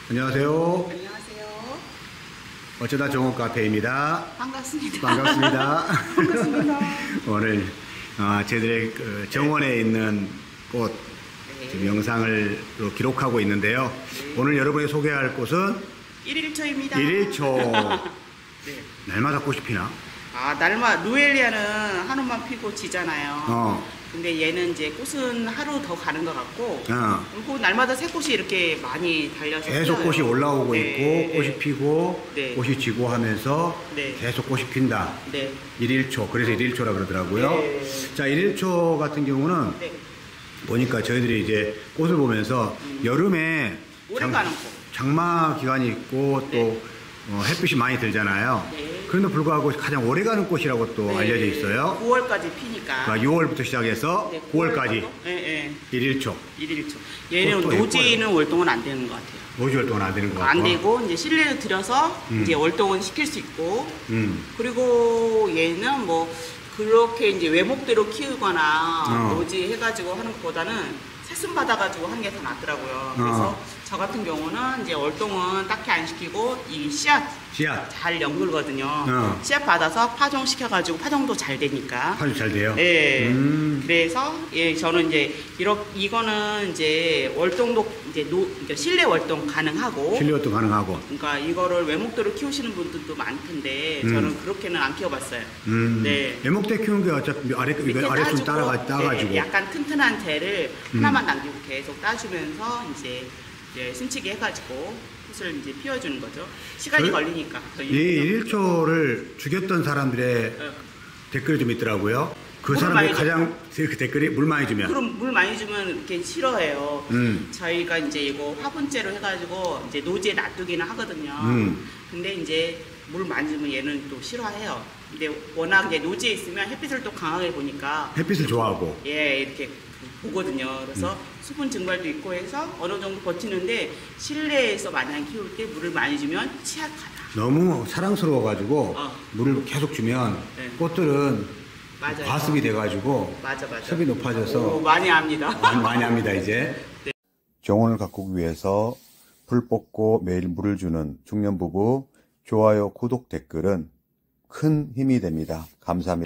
안녕하세요. 안녕하세요. 어쩌다 정원 카페입니다. 반갑습니다. 반갑습니다. 반갑습니다. 오늘 저희들의 그 정원에 있는 꽃 지금 영상을 기록하고 있는데요. 오늘 여러분이 소개할 꽃은 1일초입니다. 1일초. 네. 날마다 꽃이 피나? 날마 루엘리아는 하루만 피고 지잖아요. 근데 얘는 이제 꽃은 하루 더 가는 것 같고, 그리고 날마다 새 꽃이 이렇게 많이 달려서 계속 피어요. 꽃이 올라오고 네, 있고, 꽃이 피고, 네. 꽃이 지고 하면서 네. 계속 꽃이 핀다. 네. 1일초. 그래서 1일초라 그러더라고요. 네. 자, 1일초 같은 경우는 네. 보니까 저희들이 이제 꽃을 보면서 여름에 오래 가는 꽃. 장마 기간이 있고 또 햇빛이 많이 들잖아요. 네. 그런데 불구하고 가장 오래가는 꽃이라고 또 네. 알려져 있어요. 9월까지 피니까. 그러니까 6월부터 시작해서 네, 9월까지 네, 1일초. 1일초. 얘는 그것도 노지는 월동은 안 되는 것 같아요. 5개월 동안 안 되는 것 같고. 안 되고 이제 실내로 들여서 이제 월동은 시킬 수 있고, 그리고 얘는 뭐 그렇게 이제 외목대로 키우거나 노지 해가지고 하는 것보다는 새순 받아가지고 하는 게 더 낫더라고요. 그래서 저 같은 경우는 이제 월동은 딱히 안 시키고 이 씨앗 잘 연글거든요. 씨앗 받아서 파종 시켜가지고 파종도 잘 되니까. 아주 잘 돼요. 네. 그래서 저는 이제 이거는 이제 월동도 이제 그러니까 실내 월동 가능하고. 실내 월동 가능하고. 그러니까 이거를 외목대로 키우시는 분들도 많던데 저는 그렇게는 안 키워봤어요. 네. 외목대 키우는 게 어차피 아래순 따가지고. 네, 약간 튼튼한 재를 하나만 남기고 계속 따주면서 이제 순치기 해가지고 꽃을 이제 피워주는 거죠. 시간이 걸리니까. 이 1일초를 죽였던 사람들의 댓글이 좀 있더라고요. 그 사람들이 가장 그 댓글이 물 많이 주면. 그럼 물 많이 주면 이렇게 싫어해요. 저희가 이제 이거 화분째로 해가지고 이제 노지에 놔두기는 하거든요. 근데 이제 물 많이 주면 얘는 또 싫어해요. 근데 워낙 이제 노지에 있으면 햇빛을 또 강하게 보니까 햇빛을 좋아하고. 이렇게 보거든요. 그래서 수분 증발도 있고 해서 어느 정도 버티는데 실내에서 마냥 키울 때 물을 많이 주면 취약하다. 너무 사랑스러워가지고 물을 계속 주면 꽃들은 맞아요. 과습이 돼가지고 맞아. 습이 높아져서 많이 합니다. 많이 합니다 이제. 네. 정원을 가꾸기 위해서 불 뽑고 매일 물을 주는 중년부부 좋아요, 구독, 댓글은 큰 힘이 됩니다. 감사합니다.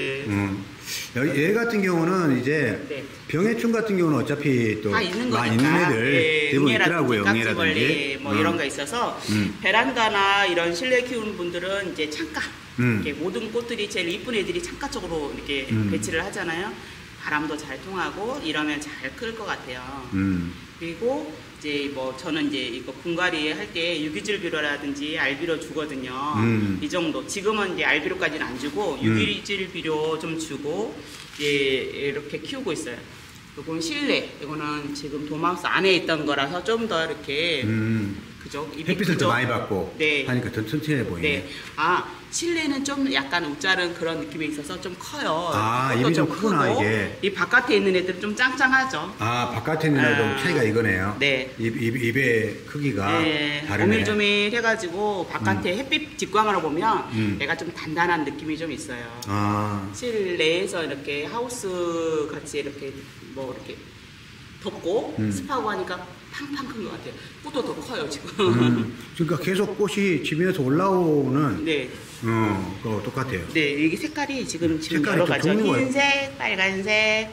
얘 같은 경우는 이제 병해충 같은 경우는 어차피 또 다 있는 많이 거니까. 있는 애들 대부분 있더라고요. 깍지벌레 뭐 이런 거 있어서 베란다나 이런 실내 키우는 분들은 이제 창가 이렇게 모든 꽃들이 제일 이쁜 애들이 창가 쪽으로 이렇게 배치를 하잖아요. 바람도 잘 통하고 이러면 잘 클 것 같아요. 그리고 이제 뭐 저는 이제 이거 분갈이 할 때 유기질 비료라든지 알비료 주거든요. 이 정도. 지금은 이제 알비료까지는 안 주고 유기질 비료 좀 주고 이렇게 키우고 있어요. 이건 실내. 이거는 지금 도마우스 안에 있던 거라서 좀 더 이렇게 그죠? 햇빛을 더 많이 받고 네. 하니까 더 튼튼해 보이네. 네. 실내는 좀 약간 웃자른 그런 느낌이 있어서 좀 커요. 입이 좀 크구나 이게. 이 바깥에 있는 애들은 좀 짱짱하죠. 바깥에 있는 애도 차이가 이거네요. 네. 입의 크기가 다르네. 오밀조밀 해가지고 바깥에 햇빛 직광으로 보면 얘가 좀 단단한 느낌이 좀 있어요. 실내에서 이렇게 하우스 같이 이렇게 뭐 이렇게 덥고 습하고 하니까 팡팡 큰 것 같아요. 꽃도 더 커요 지금. 그러니까 계속 꽃이 집에서 올라오는. 네. 그거 똑같아요. 네, 이게 색깔이 지금 여러 가지죠. 흰색, 빨간색,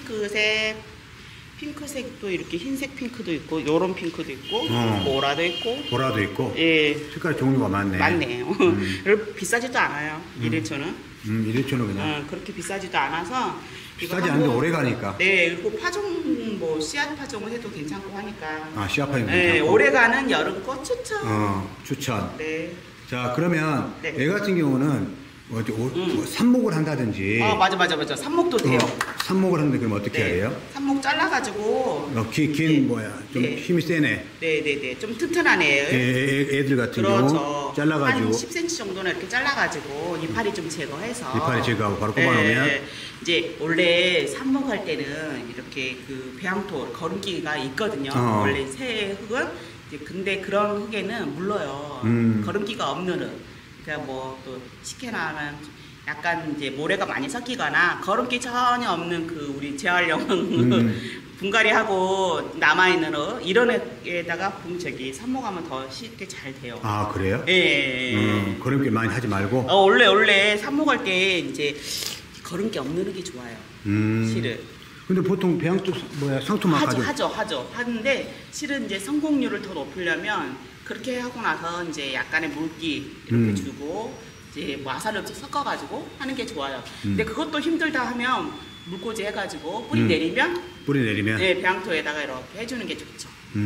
핑크색도 이렇게 흰색 핑크도 있고, 요런 핑크도 있고, 보라도 있고. 예. 색깔 종류가 많네. 많네요. 그리고 비싸지도 않아요. 1일초는. 1일초는 그냥. 그렇게 비싸지도 않아서. 비싸지 않은데 오래 가니까. 네, 그리고 파종, 뭐, 씨앗 파종을 해도 괜찮고 하니까. 씨앗 파종 괜찮고. 네, 오래 가는 여름꽃 추천. 추천. 네. 자, 그러면 얘 같은 경우는 삽목을 한다든지. 맞아. 삽목도 돼요. 삽목을 하는데 그럼 어떻게 해야 돼요? 삽목 잘라가지고. 좀 힘이 세네. 네네네. 좀 튼튼한 애예요. 애들 같은 경우 잘라가지고. 한 10cm 정도는 이렇게 잘라가지고 이파리 좀 제거해서. 이파리 제거하고 바로 꼽아놓으면. 이제 원래 삽목할 때는 이렇게 그 배양토, 거름기가 있거든요. 원래 새 흙은. 근데 그런 흙에는 물러요. 거름기가 없는 흙. 그러니까 뭐 또 식혜나는 약간 이제 모래가 많이 섞이거나 거름기 전혀 없는 그 우리 재활용 분갈이하고 남아있는 이런 애에다가 저기 삽목하면 더 쉽게 잘 돼요. 아, 그래요? 예. 그런 게 많이 하지 말고. 원래 삽목할 때 이제 거름기 없는 흙이 좋아요. 실은. 근데 보통 배양 쪽 상토만 가지고 하는데 실은 이제 성공률을 더 높이려면 그렇게 하고 나서 이제 약간의 물기 이렇게 주고 이제 뭐 아사를 섞어가지고 하는 게 좋아요. 근데 그것도 힘들다 하면 물꽂이 해가지고 뿌리 내리면 네, 배양토에다가 이렇게 해주는 게 좋죠.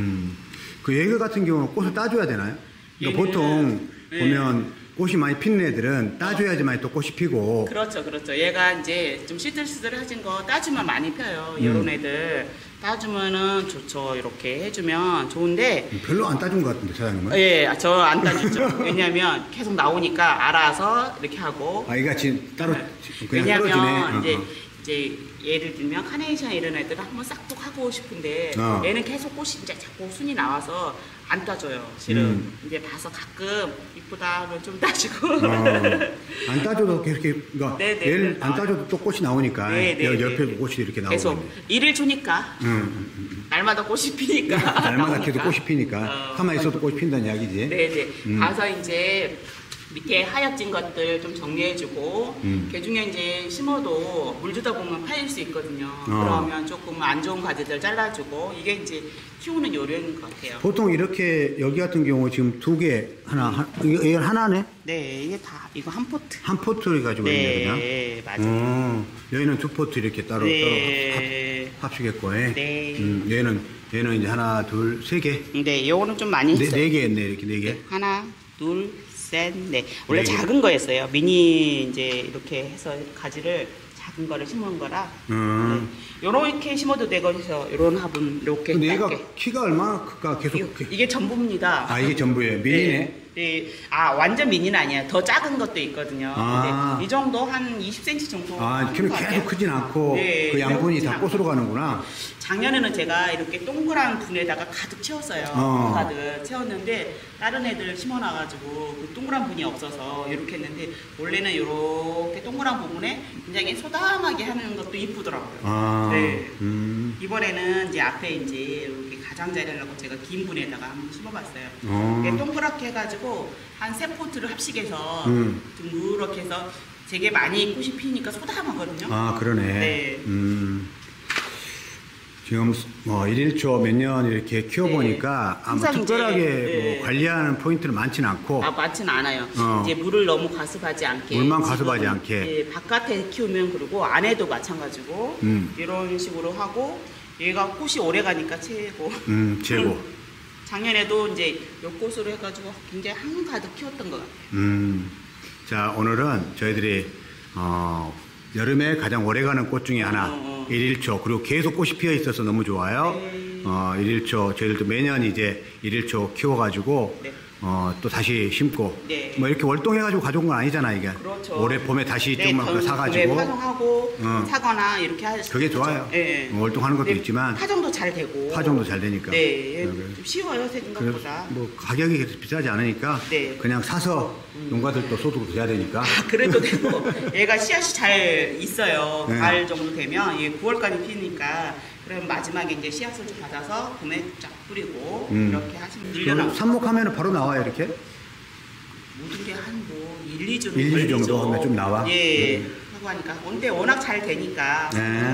그 예글 같은 경우는 꽃을 따줘야 되나요? 그러니까 보통 보면 꽃이 많이 피는 애들은 따줘야지만 또 꽃이 피고. 그렇죠. 얘가 이제 좀 시들시들해진 거 따주면 많이 펴요. 이런 애들 따주면은 좋죠. 이렇게 해주면 좋은데. 별로 안 따준 것 같은데, 사장님은? 예, 저 안 따주죠. 왜냐면 계속 나오니까 알아서 이렇게 하고. 아, 이같이 따로 그냥 왜냐면 떨어지네. 이제 예를 들면 카네이션 이런 애들은 한번 싹둑 하고 싶은데 얘는 계속 꽃이 이제 자꾸 순이 나와서 안 따줘요. 실은 이제 봐서 가끔 이쁘다 하면 좀 따주고. 안 따줘도 계속 그러니까 얘를 안 따줘도 또 꽃이 나오니까 옆에도 꽃이 이렇게 나오고. 계속 일일초니까 날마다 꽃이 피니까. 날마다 계속 꽃이 피니까 가만히 있어도 꽃이 핀다는 이야기지. 네네. 가서 이제 밑에 하얗진 것들 좀 정리해주고 그 중에 이제 심어도 물 주다 보면 파일 수 있거든요. 그러면 조금 안 좋은 가지들 잘라주고 이게 이제 키우는 요령인 것 같아요. 보통 이렇게 여기 같은 경우 지금 2개 이거 하나네? 네, 이게 다 이거 한 포트. 한 포트를 가지고 있네 그냥. 네, 맞아요. 여기는 2포트 이렇게 따로 합치겠고. 네. 얘는 이제 하나, 둘, 3개. 네, 요거는 좀 많이 했어요. 4개 했네 이렇게 4개. 하나, 둘, 셋, 넷. 원래 작은 거였어요. 미니 이제 이렇게 해서 가지를 작은 거를 심은 거라. 요렇게 심어도 되거든요. 요런 화분 이렇게. 근데 얘가 키가 얼마나 클까 계속. 이게 전부입니다. 아, 이게 전부예요. 미니네. 네. 아, 완전 미니는 아니에요. 더 작은 것도 있거든요. 근데 이 정도 한 20cm 정도. 아, 키는 계속 크진 않고 그 양분이 다 꽃으로 가는구나. 작년에는 제가 이렇게 동그란 분에다가 가득 채웠어요. 가득 채웠는데 다른 애들 심어놔가지고 그 동그란 분이 없어서 이렇게 했는데 원래는 이렇게 동그란 부분에 굉장히 소담하게 하는 것도 이쁘더라고요. 네. 이번에는 이제 앞에 이제 이렇게 가장자리 하려고 제가 긴 분에다가 한번 심어봤어요. 이게 동그랗게 해가지고 한 3포트를 합식해서 좀 이렇게 해서 되게 많이 꽃이 피니까 소담하거든요. 아, 그러네. 네. 지금 뭐 1일초 몇 년 이렇게 키워보니까 아마 특별하게 뭐 관리하는 포인트는 많지는 않고. 아, 많지는 않아요. 이제 물을 너무 과습하지 않게. 물만 과습하지 않게. 바깥에 키우면 그리고 안에도 마찬가지고 이런 식으로 하고 얘가 꽃이 오래 가니까 최고. 최고. 작년에도 이제 몇 꽃으로 해가지고 굉장히 한가득 키웠던 것 같아요. 자, 오늘은 저희들이 여름에 가장 오래가는 꽃 중에 하나 1일초, 그리고 계속 꽃이 피어 있어서 너무 좋아요. 1일초 저희들도 매년 이제 1일초 키워가지고 또 다시 심고 뭐 이렇게 월동해가지고 가져온 건 아니잖아 이게. 그렇죠. 올해 봄에 다시 조금만 사가지고 파종하고 사거나 이렇게 하시죠. 그게 좋아요. 월동하는 것도 있지만 파종도 잘 되고 파종도 잘 되니까. 네, 좀 쉬워요 생각보다. 뭐 가격이 그렇게 비싸지 않으니까 그냥 사서 농가들도 소득을 해야 되니까. 그래도 되고 얘가 씨앗이 잘 있어요. 가을 정도 되면 얘 9월까지 피니까. 그럼 마지막에 이제 씨앗을 좀 받아서 봄에 쫙 뿌리고 이렇게 하시면 늘려나고. 삽목하면 바로 나와요 이렇게? 모든 게 한 뭐 1, 2주 1, 2주 정도 하면 좀 나와? 예. 하고 하니까. 근데 워낙 잘 되니까.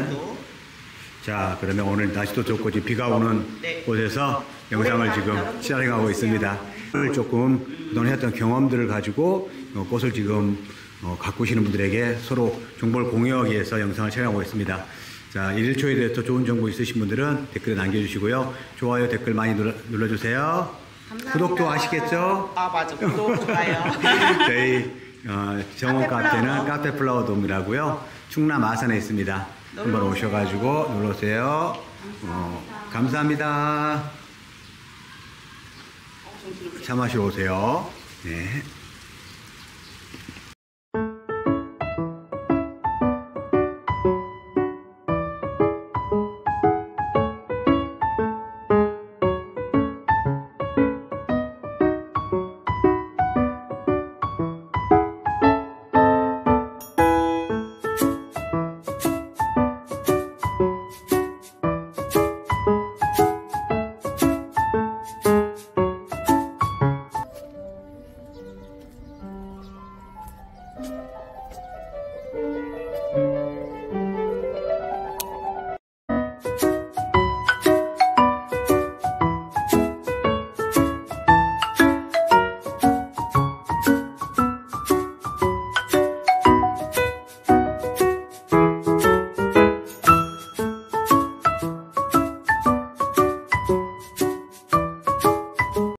자, 그러면 오늘 날씨도 좋고 지금 비가 오는 곳에서 영상을 지금 촬영하고 있습니다. 오늘 조금 그동안 했던 경험들을 가지고 꽃을 지금 가꾸시는 분들에게 서로 정보를 공유하기 위해서 영상을 촬영하고 있습니다. 자, 1일초에 대해서 좋은 정보 있으신 분들은 댓글에 남겨주시고요. 좋아요, 댓글 많이 눌러주세요. 감사합니다. 구독도 아시겠죠? 아, 맞아. 구독, 좋아요. 저희 정원 카페는 카페플라워돔이라고요. 충남 아산에 있습니다. 한번 오셔가지고 놀러오세요. 감사합니다. 차 마시러 오세요. 네.